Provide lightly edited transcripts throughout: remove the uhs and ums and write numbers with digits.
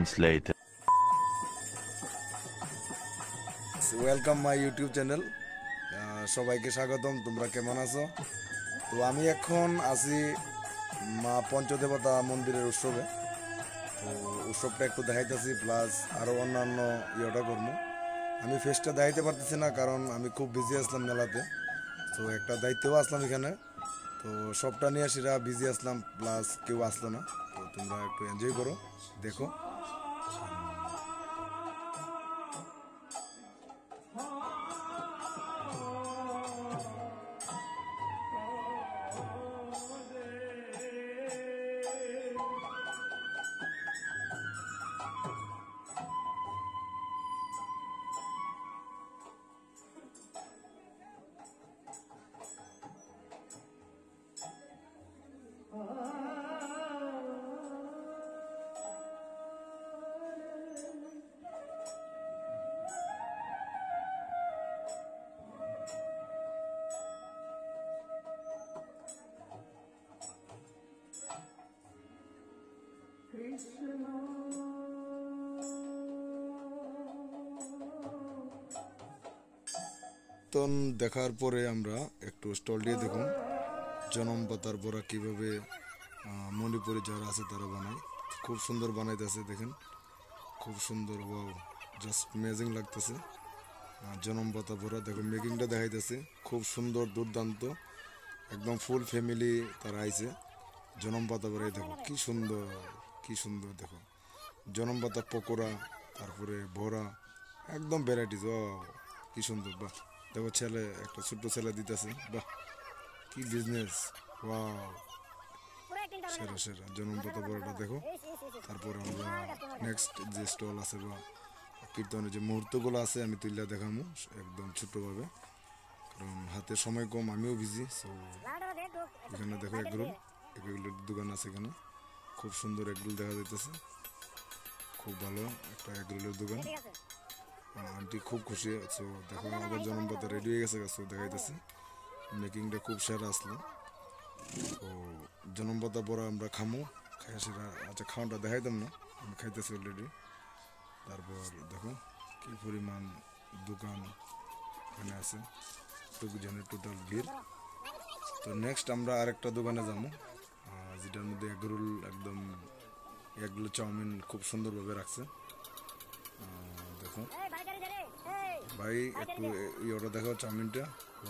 months later. Welcome my YouTube channel. সবাইকে স্বাগতম। তোমরা কেমন আছো? তো আমি এখন আছি মা পঞ্চদেবতা মন্দিরের উৎসবে। তো উৎসবটা একটু দেখাইতেছি, প্লাস আরও অন্যান্য ইয়েটা করবো। আমি ফেসটা দেখাইতে পারতেছি না, কারণ আমি খুব বিজি আসলাম মেলাতে। তো একটা দায়িত্বও আসলাম এখানে, তো সবটা নিয়ে সেটা বিজি আসলাম, প্লাস কেউ আসলো না। তো তোমরা একটু এনজয় করো, দেখো। তখন দেখার পরে আমরা একটু স্টল দিয়ে দেখুন জনম পাতার বড়া কীভাবে মণিপুরি যারা আছে তারা বানায়। খুব সুন্দর বানাইতেছে, দেখেন খুব সুন্দর। ওয়াও, জাস্ট অ্যামেজিং লাগতেছে। জনম পাতা বড়া দেখো, মেকিংটা দেখাইতেছে খুব সুন্দর, দুর্দান্ত, একদম ফুল ফ্যামিলি তারা আইছে। জনম পাতা বড়াই দেখো কি সুন্দর, কি সুন্দর। দেখো জনম পাতা পকোড়া, তারপরে বড়া, একদম ভ্যারাইটিস। ও কি সুন্দর। বাহ, দেখো ছেলে, একটা ছোট্ট ছেলে দিতেছে। বাহ, কি বিজনেস। ওয়াও, সেরা সেরা। জনম পাতা বড়াটা দেখো। তারপরে আমরা নেক্সট যে স্টল আছে বা কীর্তনের যে মুহূর্তগুলো আছে আমি তুলে দেখাবো একদম ছোট্টভাবে, কারণ হাতে সময় কম, আমিও বিজি। সো এখানে দেখো এগরোলের দোকান আছে এখানে, খুব সুন্দর এগরোল দেখা যাইতেছে। খুব ভালো একটা এগরোলের দোকান। আন্টি খুব খুশি। সো দেখো আবার জনম পাতা রেডি হয়ে গেছে। সো দেখাইতেছে মেকিংটা খুব সেরা আসলো। তো জনম পাতা বড়া আমরা খামো, খাই সেরা। আচ্ছা, খাওয়াটা দেখাইতাম না, আমি খাইতেছি অলরেডি। তারপর দেখো কি পরিমাণ দোকান এখানে আছে, লোকজনের টোটাল ভিড়। তো নেক্সট আমরা আরেকটা দোকানে যাবো, যেটার মধ্যে এগরোল, একদম এগরোল চাউমিন খুব সুন্দরভাবে রাখছে। দেখো ভাই, একটু ইয়েটা দেখো চাউমিনটা।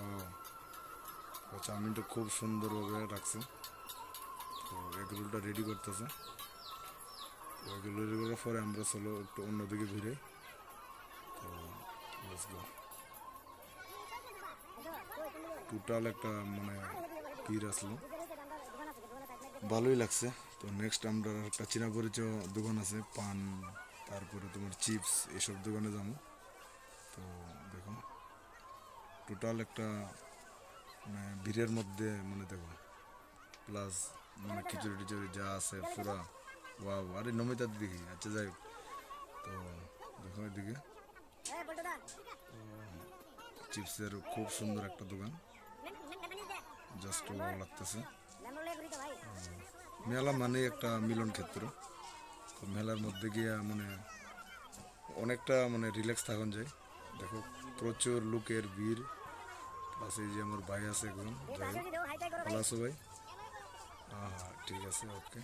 চাউমিনটা খুব সুন্দরভাবে রাখছে। তো এগরোলটা রেডি করতেছে। তো এগুলো রেডি করার পরে আমরা চলো একটু অন্যদিকে ঘুরে। তো লেটস গো। টোটাল একটা মানে ভিড় আসলো, ভালোই লাগছে। তো নেক্সট আমরা একটা চীনা পরিচয় দোকান আছে, পান, তারপরে তোমার চিপস, এসব দোকানে যাবো। তো দেখো টোটাল একটা মানে ভিড়ের মধ্যে, মানে দেখো, প্লাস মানে খিচুড়ি টিচুড়ি যা আছে পুরা। ওয়াও, আরে নমিতা দিদি। আচ্ছা যাই হোক, তো দেখো এদিকে চিপসের খুব সুন্দর একটা দোকান, জাস্ট ভালো লাগতেছে। মেলা মানে একটা মিলন ক্ষেত্র। তো মেলার মধ্যে গিয়া মানে অনেকটা মানে রিল্যাক্স থাকুন যায়। দেখো প্রচুর লোকের ভিড়, প্লাস এই যে আমার ভাই আছে একজন। যাই হোক, ভালো আছো ভাই? হ্যাঁ হ্যাঁ, ঠিক আছে, ওকে।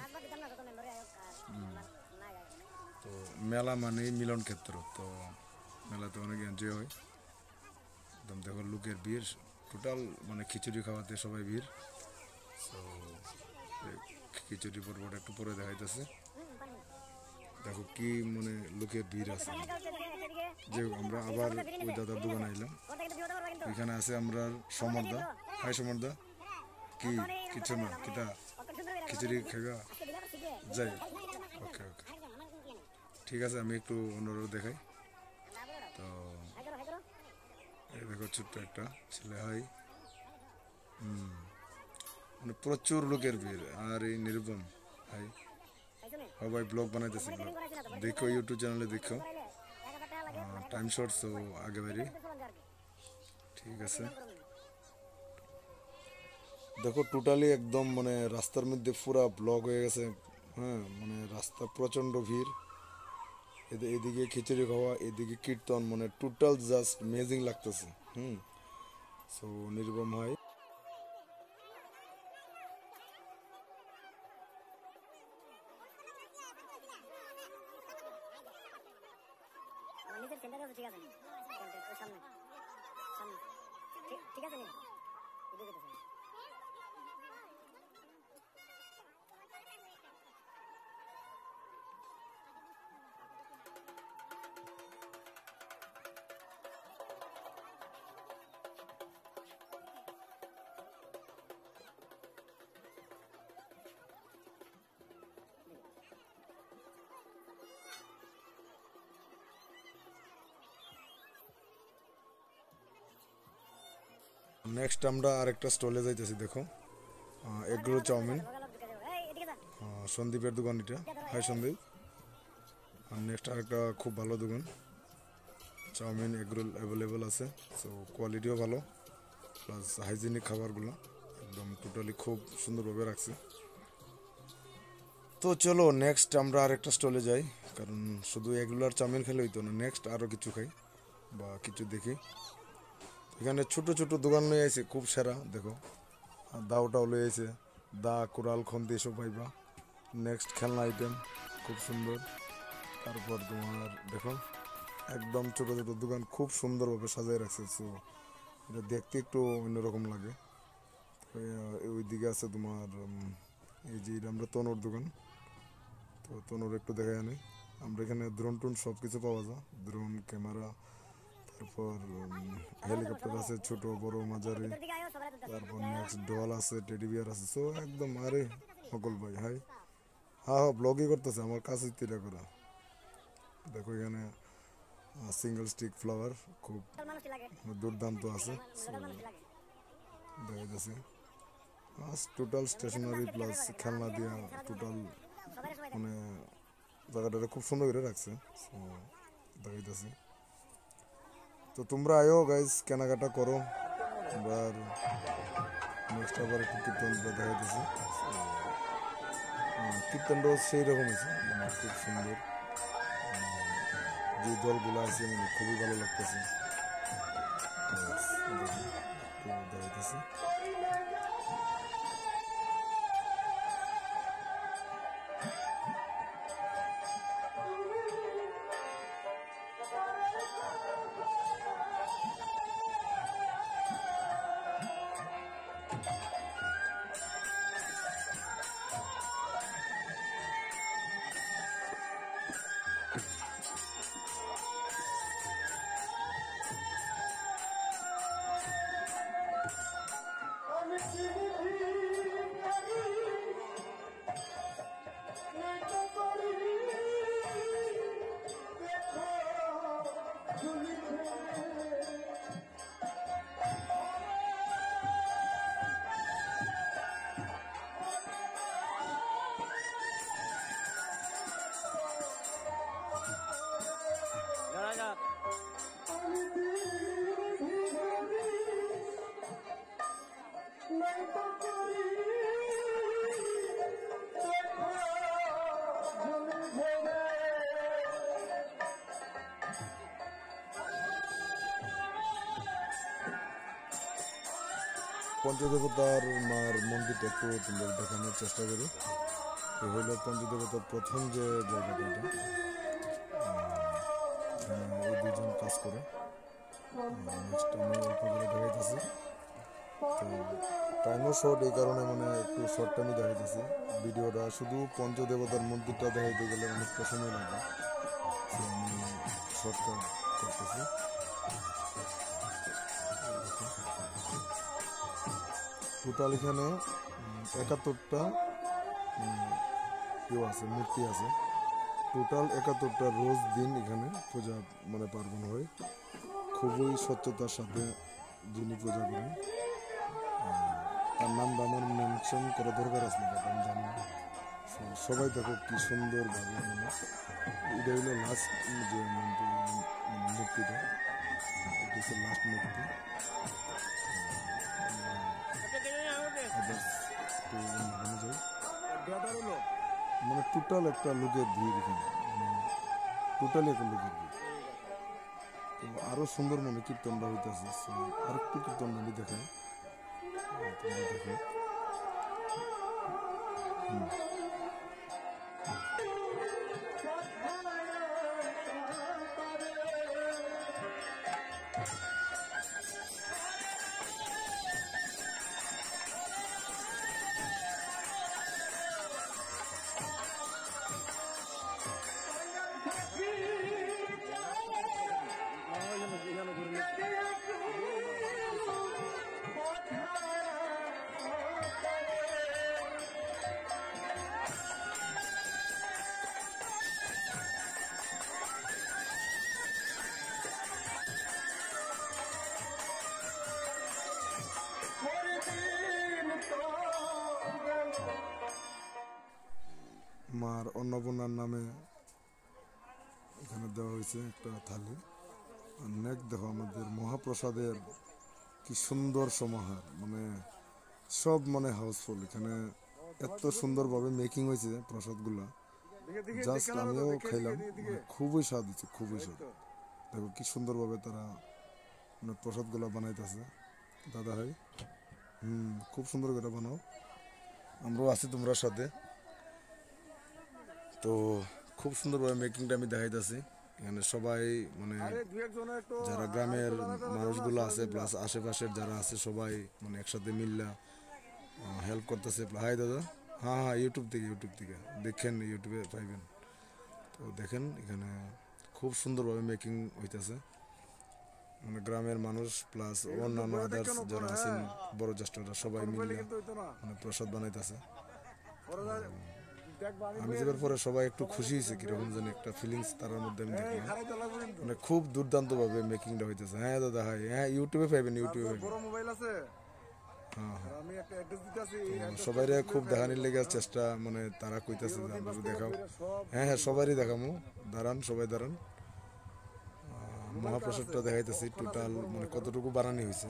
তো মেলা মানেই মিলন ক্ষেত্র। তো মেলাতে অনেক এনজয় হয়। একদম দেখো লোকের ভিড়, টোটাল মানে খিচুড়ি খাওয়াতে সবাই ভিড়। তো খিচুড়ি পর্বটা একটু পরে দেখাইতেছে। দেখো কি মানে লোকের ভিড় আছে। যে আমরা আবার ওই দাদার দোকানে আইলাম, এখানে আছে আমরা সমরদা। হাই সমরদা, কি কিছু না, কিতা খিচুড়ি খাইবা? যাই, ওকে ওকে, ঠিক আছে। আমি একটু অন্যরা দেখাই। তো এই দেখো ছোট্ট একটা ছেলে, হয় মানে প্রচুর লোকের ভিড়। আর এই নিরুপম, হাই, সবাই ব্লগ বানাইতেছে। ব্লগ দেখো, ইউটিউব চ্যানেলে দেখো, টাইম শর্টস। তো আগে বাড়ি, ঠিক আছে। দেখো টোটালি একদম মানে রাস্তার মধ্যে পুরা ব্লক হয়ে গেছে। হ্যাঁ, মানে রাস্তা প্রচণ্ড ভিড়। এদিকে খিচুড়ি খাওয়া, এদিকে কীর্তন, মানে টোটাল জাস্ট মেজিং লাগতেছে। সো নির্গম হয়। নেক্সট আমরা আরেকটা স্টলে যাইতেছি। দেখো এগরোল চাউমিন, সন্দীপের দোকান এটা। হাই সন্দীপ। আর নেক্সট আরেকটা খুব ভালো দোকান, চাউমিন এগরোল অ্যাভেলেবেল আছে। সো কোয়ালিটিও ভালো, প্লাস হাইজিনিক খাবারগুলো একদম টোটালি খুব সুন্দরভাবে রাখছে। তো চলো নেক্সট আমরা আরেকটা স্টলে যাই, কারণ শুধু এগুলো আর চাউমিন খেলে হইতো না, নেক্সট আরও কিছু খাই বা কিছু দেখি। এখানে ছোট ছোট দোকান লই আইছে খুব সেরা। দেখো দাওটাও লই আইছে, দা, কোরাল, খন্তি এসব পাইবা। নেক্সট খেলনা আইটেম খুব সুন্দর। তারপর তোমার দেখো একদম ছোট ছোট দোকান খুব সুন্দরভাবে সাজাই রাখছে। সো এটা দেখতে একটু অন্যরকম লাগে। ওইদিকে আছে তোমার এই যে আমরা তনুর দোকান, তো তনুর একটু দেখাই আনি। আমরা এখানে দ্রোন টোন সব কিছু পাওয়া যায়, দ্রোন, ক্যামেরা, তারপর হেলিকপ্টার আছে ছোট বড় মাঝারি, তারপর নেক্সট ডল আছে, টেডি বিয়ার আছে। সো একদম আরে সকল ভাই হাই, হ্যাঁ ব্লগই করতেছে আমার কাছে তিরা করা। দেখো এখানে সিঙ্গেল স্টিক ফ্লাওয়ার খুব দুর্দান্ত আছে। দেখা যাচ্ছে টোটাল স্টেশনারি প্লাস খেলনা দিয়া টোটাল মানে জায়গাটা খুব সুন্দর করে রাখছে। সো দেখা যাচ্ছে। তো তোমরা আয়ো গাইজ, কেনাকাটা করো। আবার নেক্সট আবার একটু কীর্তন দেখা যাচ্ছে। কীর্তনটাও সেই রকম আছে, মানে খুব সুন্দর। যে দলগুলো আছে মানে খুবই ভালো লাগতেছে। দেখা যাচ্ছে পঞ্চদেবতার মার মন্দিরটা একটু তোমাদের দেখানোর চেষ্টা করি। এই হইল পঞ্চদেবতার প্রথম যে জায়গাটা, এটা এই দুজন কাজ করে। নেক্সট আমি অল্প করে দেখাইতেছি। তো টাইমও শর্ট, এই কারণে মানে একটু শর্ট টাইমই দেখাইতেছি ভিডিওটা। শুধু পঞ্চদেবতার মন্দিরটা দেখাইতে গেলে অনেকটা সময় লাগে, আমি শর্টকাট করতেছি। টোটাল এখানে 71টা আছে, মূর্তি আছে। টোটাল 71টা রোজ দিন এখানে পূজা মানে পার্বণ হয়। খুবই স্বচ্ছতার সাথে যিনি পূজা করেন, তার নামটা আমার মেনশন করা দরকার আছে না, আমি জানি না। সবাই দেখো কি সুন্দরভাবে, মানে এটা হলো লাস্ট যে মূর্তিটা, এটা হচ্ছে লাস্ট মূর্তি। মানে টোটাল একটা লোকের ভিড় এখানে, মানে টোটালি এগুলো করবে। তো আরো সুন্দর মনে কীর্তনটা হইতেছে। আর একটু কীর্তন আমি দেখাই, তোমরা দেখো। মার অন্নপূর্ণার নামে এখানে দেওয়া হয়েছে একটা থালি। আর নেক্সট দেখো আমাদের মহাপ্রসাদের কি সুন্দর সমাহার, মানে সব মানে হাউসফুল। এখানে এত সুন্দরভাবে মেকিং হয়েছে প্রসাদগুলা, জাস্ট আমিও খাইলাম, মানে খুবই স্বাদ হচ্ছে, খুবই স্বাদ। দেখো কি সুন্দরভাবে তারা মানে প্রসাদগুলা বানাইতেছে দাদা ভাই। খুব সুন্দর করে বানাও, আমরাও আছি তোমরা সাথে। তো খুব সুন্দরভাবে মেকিংটা আমি দেখাইতেছি। এখানে সবাই মানে যারা গ্রামের মানুষগুলো আছে প্লাস আশেপাশের যারা আছে সবাই মানে একসাথে মিললা হেল্প করতেছে। হাই দাদা, হ্যাঁ হ্যাঁ ইউটিউব থেকে দেখেন, ইউটিউবে পাইবেন। তো দেখেন এখানে খুব সুন্দরভাবে মেকিং হইতেছে, মানে গ্রামের মানুষ প্লাস অন্যান্য আদার্স যারা আছেন বড় জ্যেষ্ঠরা সবাই মিলে মানে প্রসাদ বানাইতেছে। আমি যাবার পরে সবাই একটু খুশি হয়েছে, কিরকম যেন একটা ফিলিংস তার মধ্যে আমি দেখলাম, মানে খুব দুর্দান্ত ভাবে মেকিংটা হইতেছে। হ্যাঁ দাদা, হ্যাঁ ইউটিউবে পাইবেন, ইউটিউবে হ্যাঁ হ্যাঁ। সবাই খুব দেখানির লেগে চেষ্টা, মানে তারা কইতেছে যে আমরা দেখাও। হ্যাঁ হ্যাঁ সবারই দেখামু, দাঁড়ান সবাই দাঁড়ান। মহাপ্রসাদটা দেখাইতেছি টোটাল মানে কতটুকু বানানি হয়েছে।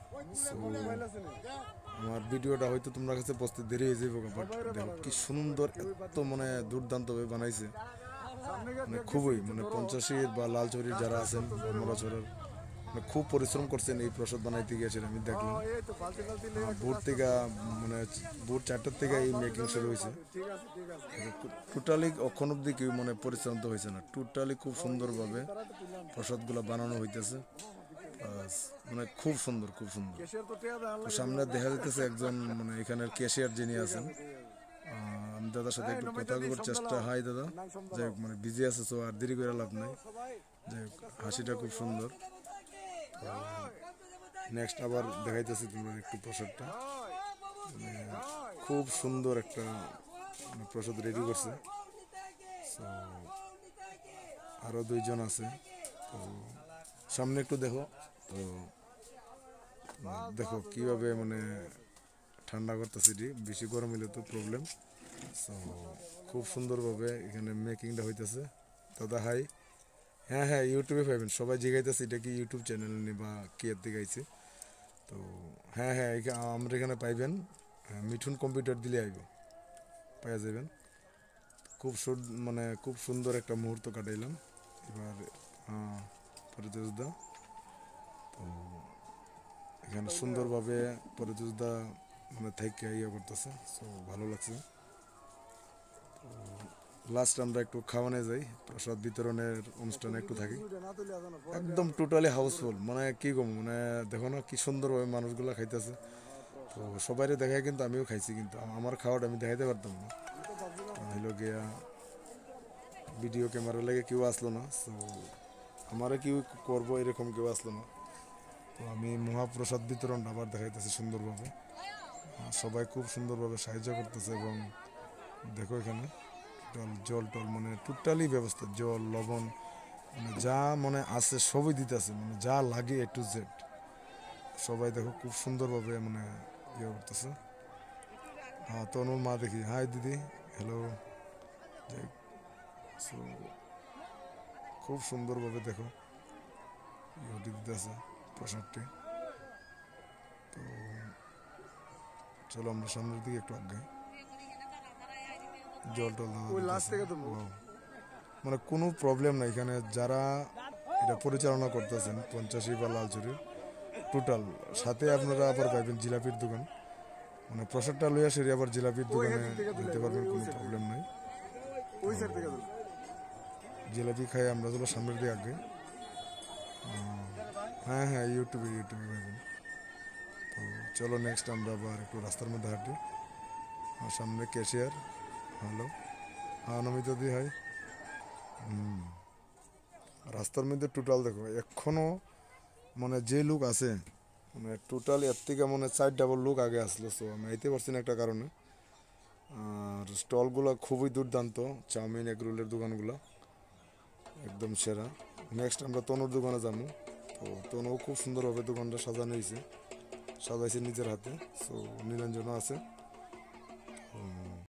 আমার ভিডিওটা হয়তো তোমার কাছে পৌঁছতে দেরি হয়ে যাবে, বাট দেখো কি সুন্দর, এত মানে দুর্দান্ত ভাবে বানাইছে, মানে খুবই মানে পঞ্চাশির বা লালচরির যারা আছেন মরাচরের মানে খুব পরিশ্রম করছেন এই প্রসাদ বানাইতে গিয়েছেন। আমি দেখলাম ভোর থেকে মানে ভোর 4টার থেকে এই মেকিং শুরু হয়েছে। টোটালি অক্ষণ অব্দি কেউ মানে পরিশ্রম তো হয়েছে না, টোটালি খুব সুন্দরভাবে প্রসাদগুলো বানানো হইতেছে, মানে খুব সুন্দর, খুব সুন্দর। তো সামনে দেখা যাইতেছে একজন মানে এখানের ক্যাশিয়ার যিনি আছেন, আমি দাদার সাথে একটু কথা বলার চেষ্টা। হাই দাদা, যাই হোক মানে বিজি আছে, তো আর দেরি করে লাভ নাই। যাই হোক হাসিটা খুব সুন্দর। নেক্সট আবার দেখাইতেছি তোমরা একটু প্রসাদটা, মানে খুব সুন্দর একটা মানে প্রসাদ রেডি করছে। তো আরো দুইজন আছে, তো সামনে একটু দেখো। তো দেখো কিভাবে মানে ঠান্ডা করতেছে, বেশি গরম হলে তো প্রবলেম। সো খুব সুন্দরভাবে এখানে মেকিংটা হইতেছে। দাদা হাই, হ্যাঁ হ্যাঁ ইউটিউবে পাইবেন, সবাই জিগাইতেছে এটা কি ইউটিউব চ্যানেল নি বা কি এর দিকে আইছে। তো হ্যাঁ হ্যাঁ আমরা এখানে পাইবেন, মিঠুন কম্পিউটার দিলে আইব, পাওয়া যাবেন। খুব মানে খুব সুন্দর একটা মুহূর্ত কাটাইলাম। এবার পরিতোষদা, তো এখানে সুন্দরভাবে পরিতোষদা মানে থেকে ইয়ে করতেছে, সো ভালো লাগছে। তো লাস্ট আমরা একটু খাওয়ানো যাই, প্রসাদ বিতরণের অনুষ্ঠানে একটু থাকি। একদম টোটালি হাউসফুল, মানে কি কম, মানে দেখো না কি সুন্দরভাবে মানুষগুলো খাইতেছে। তো সবাই দেখায়, কিন্তু আমিও খাইছি, কিন্তু আমার খাওয়াটা আমি দেখাইতে পারতাম না, হইলো গিয়া ভিডিও ক্যামেরা লেগে কেউ আসলো না, সো আমারে কেউ করবো এরকম কেউ আসলো না। তো আমি মহাপ্রসাদ বিতরণটা আবার দেখাইতেছি সুন্দরভাবে, সবাই খুব সুন্দরভাবে সাহায্য করতেছে। এবং দেখো এখানে জল টল মানে টোটালি ব্যবস্থা, জল লবণ মানে যা মনে আছে সবই দিতেছে, মানে যা লাগে A to Z সবাই দেখো খুব সুন্দরভাবে মানে ইয়ে করতেছে। হ্যাঁ তনুর মা দেখি, হাই দিদি, হ্যালো। খুব সুন্দরভাবে দেখো ইয়েটি দিতেছে প্রসাদটি। তো চলো আমরা সামনের দিকে একটু আগে, জল টল মানে কোনো প্রবলেম নাই এখানে যারা এটা পরিচালনা করতেছেন পঞ্চাশি বা লালচুরি টোটাল। সাথে আপনারা আবার পাইবেন জিলাপির দোকান, মানে প্রসাদটা লইয়া সেরে আবার জিলাপির দোকানে যেতে পারবেন, কোনো প্রবলেম নাই। জিলাপি খাই আমরা চলো সামনের দিকে আগে। হ্যাঁ হ্যাঁ, ইউটিউবে পাইবেন। তো চলো নেক্সট আমরা আবার একটু রাস্তার মধ্যে হাঁটি। আর সামনে ক্যাশিয়ার, হ্যালো, হ্যাঁ নমিত দি হাই। রাস্তার মধ্যে টোটাল দেখো এখনো মানে যে লোক আছে, মানে টোটাল এর থেকে মানে 4 ডাবল লোক আগে আসলো। সো আমি আইতে পারছি না একটা কারণে। আর স্টলগুলো খুবই দুর্দান্ত, চাউমিন এগ রোলের দোকানগুলো একদম সেরা। নেক্সট আমরা তনুর দোকানে যাবো। তো তনু খুব সুন্দরভাবে দোকানটা সাজানো হয়েছে, সাজাইছে নিজের হাতে। সো নিরঞ্জনও আছে।